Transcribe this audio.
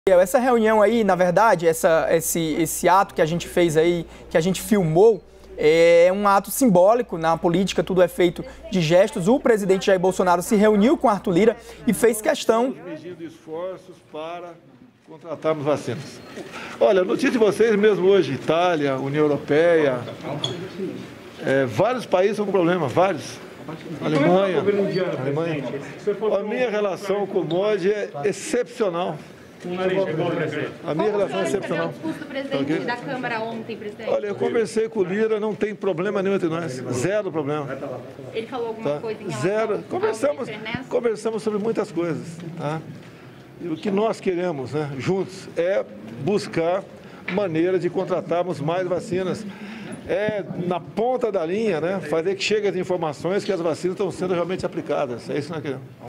Essa reunião aí, na verdade, esse ato que a gente fez aí, que a gente filmou, é um ato simbólico. Na política tudo é feito de gestos. O presidente Jair Bolsonaro se reuniu com Arthur Lira e fez questão... medindo esforços para contratarmos vacinas. Olha, notícia de vocês mesmo hoje, Itália, União Europeia, vários países estão com problema, vários. Alemanha. A minha relação com o Modi é excepcional. A minha relação é excepcional. O discurso do presidente da Câmara ontem, presidente? Olha, eu conversei com o Lira, não tem problema nenhum entre nós, zero problema. Ele falou alguma coisa em relação Zero. ao Conversamos sobre muitas coisas, tá? E o que nós queremos, né, juntos, é buscar maneira de contratarmos mais vacinas. É na ponta da linha, né, fazer que chegue as informações que as vacinas estão sendo realmente aplicadas. É isso que nós queremos.